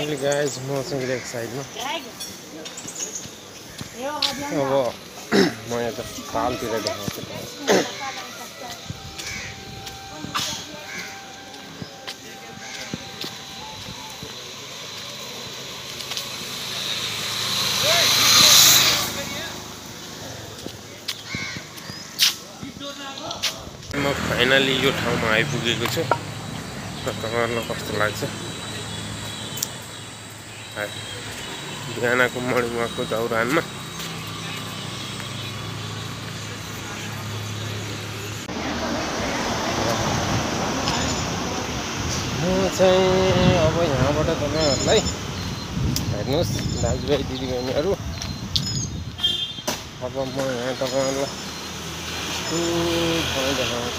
अहिले गाइस मसँग एक साइडमा अब म यहाँ त पालतिर देखाउँछु म फाइनली यो ठाउँमा आइपुगेको छु। तपाईँहरूलाई कस्तो लाग्छ? बिहानको मर्निङ वाकको दौरानमा म चाहिँ अब यहाँबाट तपाईँहरूलाई हेर्नुहोस् दाजुभाइ दिदीबहिनीहरू, अब म यहाँ तपाईँहरूलाई ठाउँ देखाउँछु।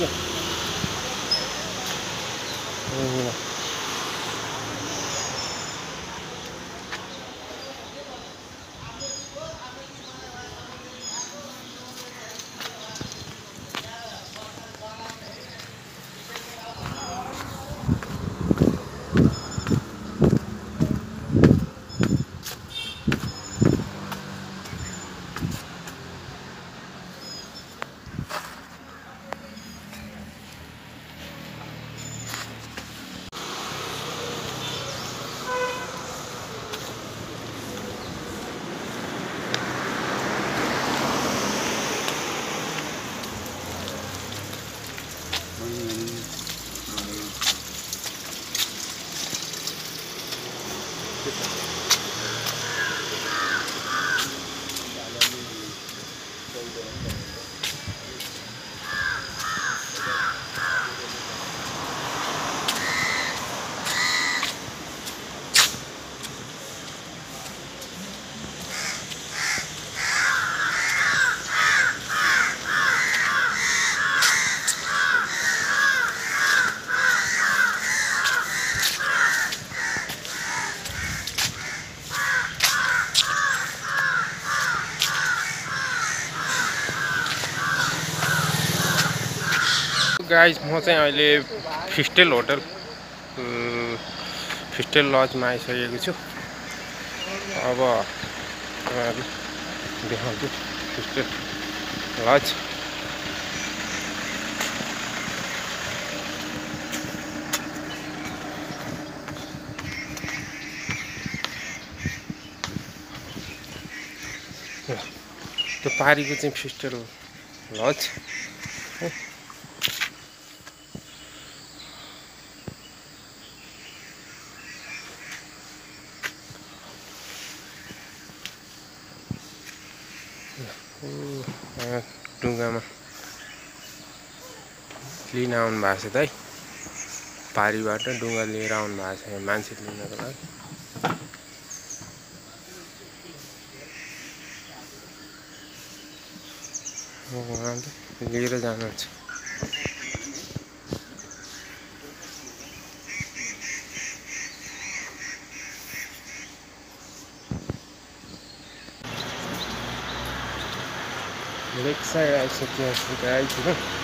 गाइस म चाहिँ अहिले फिस्टेल होटल फिस्टेल लजमा आइसकेको छु। अब तपाईँहरू देखाउँछु फिस्टेल लज। त्यो पारीको चाहिँ फिस्टेल लज ढुङ्गामा लिन आउनु भएको छ त है। पारीबाट ढुङ्गा लिएर आउनु भएको छ मान्छे लिनको लागि। उहाँले लिएर जानुहुन्छ। लेक साइड आइसक्यो गाइस।